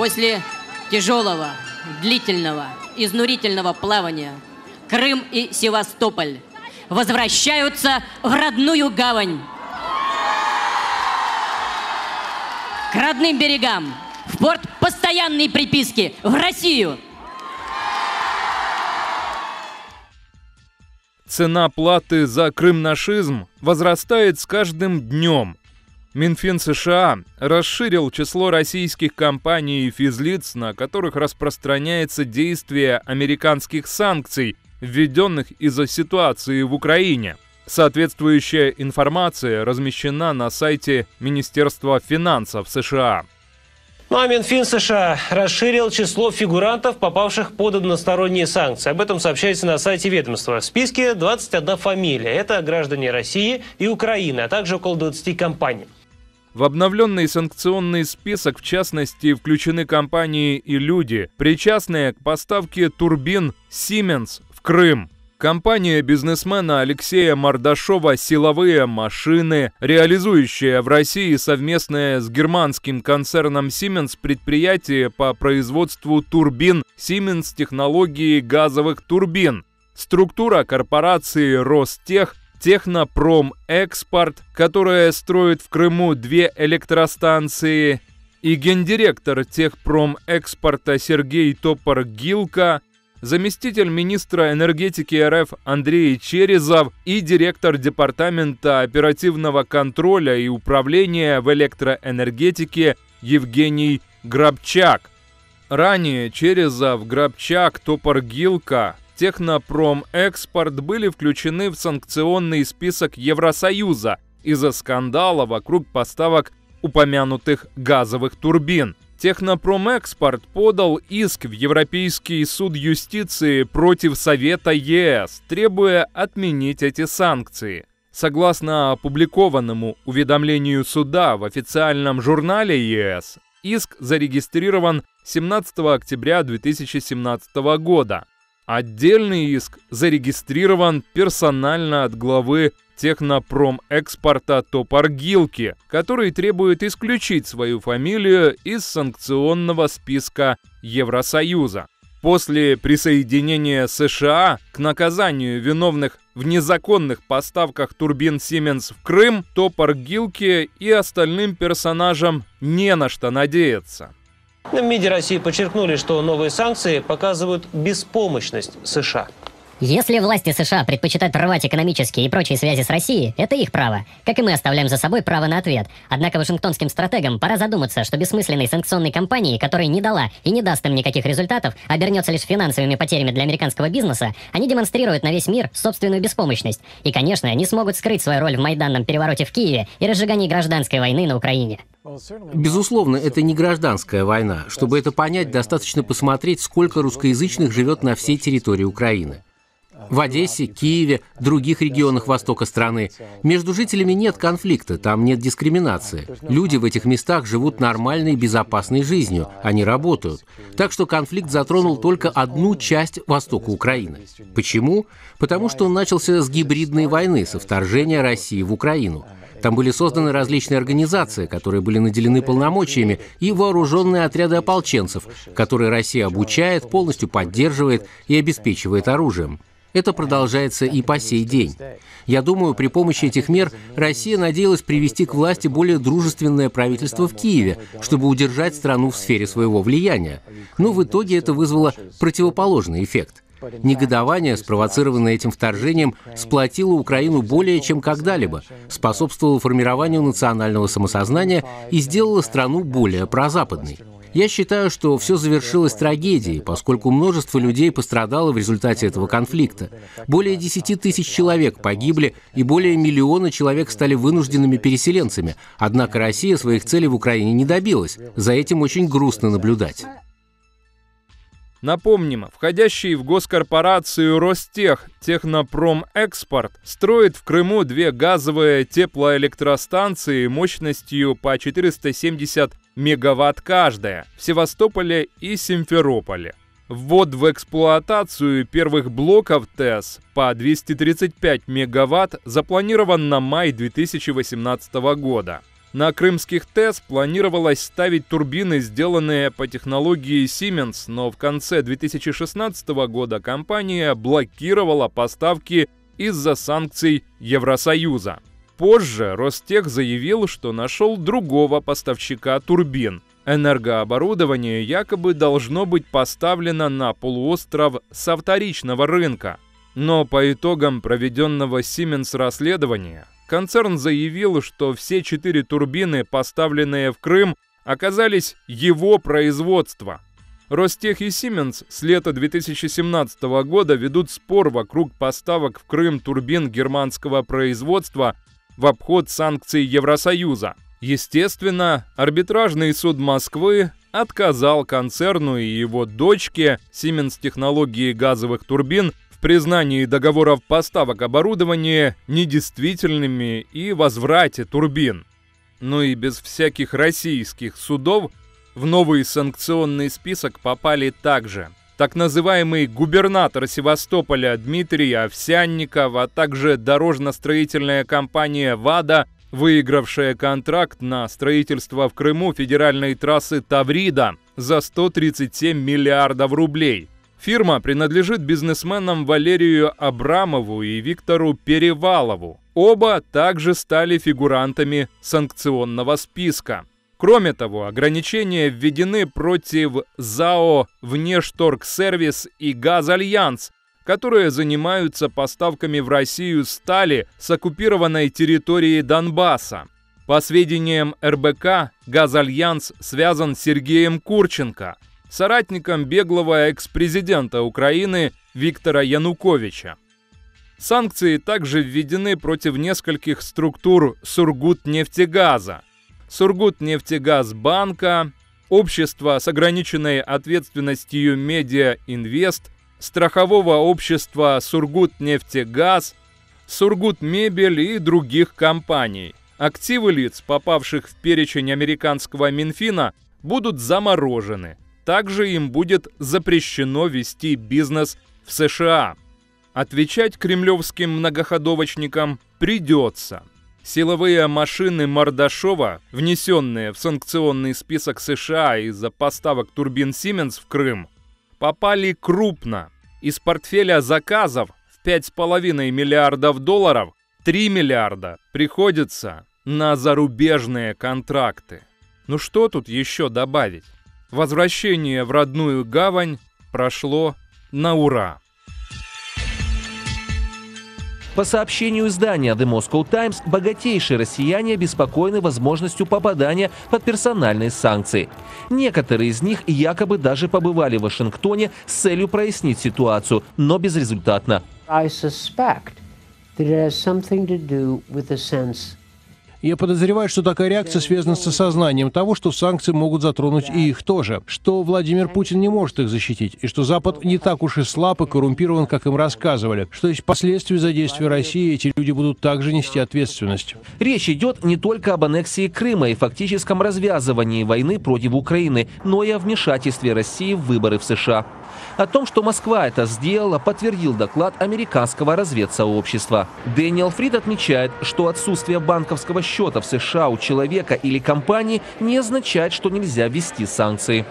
После тяжелого, длительного, изнурительного плавания Крым и Севастополь возвращаются в родную гавань. К родным берегам, в порт постоянной приписки, в Россию. Цена платы за крымнашизм возрастает с каждым днем. Минфин США расширил число российских компаний и физлиц, на которых распространяется действие американских санкций, введенных из-за ситуации в Украине. Соответствующая информация размещена на сайте Министерства финансов США. Ну а Минфин США расширил число фигурантов, попавших под односторонние санкции. Об этом сообщается на сайте ведомства. В списке 21 фамилия. Это граждане России и Украины, а также около 20 компаний. В обновленный санкционный список, в частности, включены компании и люди, причастные к поставке турбин Siemens в Крым. Компания бизнесмена Алексея Мордашова «Силовые машины», реализующая в России совместное с германским концерном Siemens предприятие по производству турбин Siemens технологии газовых турбин. Структура корпорации Ростех, Технопромэкспорт, которая строит в Крыму 2 электростанции, и гендиректор Техпромэкспорта Сергей Топор-Гилко, заместитель министра энергетики РФ Андрей Черезов и директор департамента оперативного контроля и управления в электроэнергетике Евгений Грабчак. Ранее Черезов, Грабчак, Топор-Гилко, Технопромэкспорт были включены в санкционный список Евросоюза из-за скандала вокруг поставок упомянутых газовых турбин. Технопромэкспорт подал иск в Европейский суд юстиции против Совета ЕС, требуя отменить эти санкции. Согласно опубликованному уведомлению суда в официальном журнале ЕС, иск зарегистрирован 17 октября 2017 года. Отдельный иск зарегистрирован персонально от главы Технопромэкспорта Топор-Гилки, который требует исключить свою фамилию из санкционного списка Евросоюза. После присоединения США к наказанию виновных в незаконных поставках турбин Siemens в Крым, Топор-Гилки и остальным персонажам не на что надеяться. В МИДе России подчеркнули, что новые санкции показывают беспомощность США. Если власти США предпочитают рвать экономические и прочие связи с Россией, это их право, как и мы оставляем за собой право на ответ. Однако вашингтонским стратегам пора задуматься, что бессмысленной санкционной кампании, которая не дала и не даст им никаких результатов, обернется лишь финансовыми потерями для американского бизнеса, они демонстрируют на весь мир собственную беспомощность. И, конечно, они смогут скрыть свою роль в майданном перевороте в Киеве и разжигании гражданской войны на Украине. Безусловно, это не гражданская война. Чтобы это понять, достаточно посмотреть, сколько русскоязычных живет на всей территории Украины. В Одессе, Киеве, других регионах востока страны. Между жителями нет конфликта, там нет дискриминации. Люди в этих местах живут нормальной, безопасной жизнью, они работают. Так что конфликт затронул только одну часть востока Украины. Почему? Потому что он начался с гибридной войны, со вторжения России в Украину. Там были созданы различные организации, которые были наделены полномочиями, и вооруженные отряды ополченцев, которые Россия обучает, полностью поддерживает и обеспечивает оружием. Это продолжается и по сей день. Я думаю, при помощи этих мер Россия надеялась привести к власти более дружественное правительство в Киеве, чтобы удержать страну в сфере своего влияния. Но в итоге это вызвало противоположный эффект. Негодование, спровоцированное этим вторжением, сплотило Украину более чем когда-либо, способствовало формированию национального самосознания и сделало страну более прозападной. Я считаю, что все завершилось трагедией, поскольку множество людей пострадало в результате этого конфликта. Более 10 тысяч человек погибли, и более миллиона человек стали вынужденными переселенцами. Однако Россия своих целей в Украине не добилась. За этим очень грустно наблюдать. Напомним, входящий в госкорпорацию Ростех Технопромэкспорт строит в Крыму 2 газовые теплоэлектростанции мощностью по 470 мегаватт каждая в Севастополе и Симферополе. Ввод в эксплуатацию первых блоков ТЭС по 235 мегаватт запланирован на май 2018 года. На крымских ТЭС планировалось ставить турбины, сделанные по технологии Siemens, но в конце 2016 года компания блокировала поставки из-за санкций Евросоюза. Позже Ростех заявил, что нашел другого поставщика турбин. Энергооборудование якобы должно быть поставлено на полуостров со вторичного рынка. Но по итогам проведенного Siemens расследования концерн заявил, что все 4 турбины, поставленные в Крым, оказались его производства. Ростех и Siemens с лета 2017 года ведут спор вокруг поставок в Крым турбин германского производства в обход санкций Евросоюза. Естественно, арбитражный суд Москвы отказал концерну и его дочке Siemens технологии газовых турбин в признании договоров поставок оборудования недействительными и возврате турбин. Ну и без всяких российских судов в новый санкционный список попали также так называемый губернатор Севастополя Дмитрий Овсянников, а также дорожно-строительная компания «ВАДА», выигравшая контракт на строительство в Крыму федеральной трассы Таврида за 137 миллиардов рублей. Фирма принадлежит бизнесменам Валерию Абрамову и Виктору Перевалову. Оба также стали фигурантами санкционного списка. Кроме того, ограничения введены против ЗАО «Внешторгсервис» и «Газальянс», которые занимаются поставками в Россию стали с оккупированной территории Донбасса. По сведениям РБК, «Газальянс» связан с Сергеем Курченко, соратником беглого экс-президента Украины Виктора Януковича. Санкции также введены против нескольких структур Сургутнефтегаза, Сургутнефтегазбанка, общества с ограниченной ответственностью «Медиа Инвест», страхового общества «Сургутнефтегаз», «Сургутмебель» и других компаний. Активы лиц, попавших в перечень американского Минфина, будут заморожены. Также им будет запрещено вести бизнес в США. Отвечать кремлевским многоходовочникам придется. Силовые машины Мордашова, внесенные в санкционный список США из-за поставок турбин Siemens в Крым, попали крупно. Из портфеля заказов в 5,5 миллиардов долларов 3 миллиарда приходится на зарубежные контракты. Ну что тут еще добавить? Возвращение в родную гавань прошло на ура. По сообщению издания The Moscow Times, богатейшие россияне обеспокоены возможностью попадания под персональные санкции. Некоторые из них якобы даже побывали в Вашингтоне с целью прояснить ситуацию, но безрезультатно. Я подозреваю, что такая реакция связана с осознанием того, что санкции могут затронуть и их тоже, что Владимир Путин не может их защитить, и что Запад не так уж и слаб и коррумпирован, как им рассказывали, что есть последствия за действия России, и эти люди будут также нести ответственность. Речь идет не только об аннексии Крыма и фактическом развязывании войны против Украины, но и о вмешательстве России в выборы в США. О том, что Москва это сделала, подтвердил доклад американского разведсообщества. Дэниел Фрид отмечает, что отсутствие банковского счета в США у человека или компании не означает, что нельзя ввести санкции.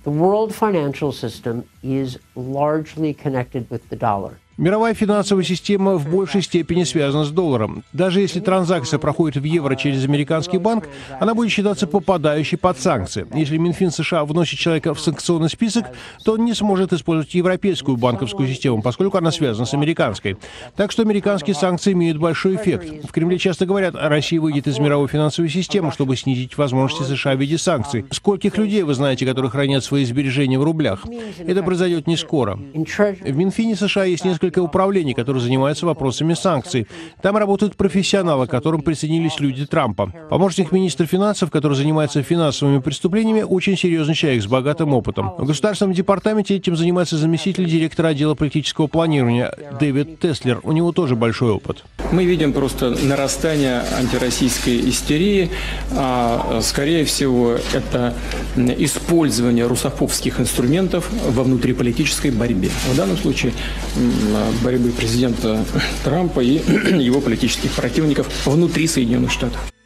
Мировая финансовая система в большей степени связана с долларом. Даже если транзакция проходит в евро через американский банк, она будет считаться попадающей под санкции. Если Минфин США вносит человека в санкционный список, то он не сможет использовать европейскую банковскую систему, поскольку она связана с американской. Так что американские санкции имеют большой эффект. В Кремле часто говорят, Россия выйдет из мировой финансовой системы, чтобы снизить возможности США в виде санкций. Скольких людей вы знаете, которые хранят свои сбережения в рублях? Это произойдет не скоро. В Минфине США есть несколько управлений, которые занимаются вопросами санкций. Там работают профессионалы, к которым присоединились люди Трампа. Помощник министра финансов, который занимается финансовыми преступлениями, очень серьезный человек с богатым опытом. В Государственном департаменте этим занимается заместитель директора отдела политического планирования Дэвид Теслер. У него тоже большой опыт. Мы видим просто нарастание антироссийской истерии. Скорее всего, это использование русофобских инструментов во внутриполитической борьбе. В данном случае борьбы президента Трампа и его политических противников внутри Соединенных Штатов.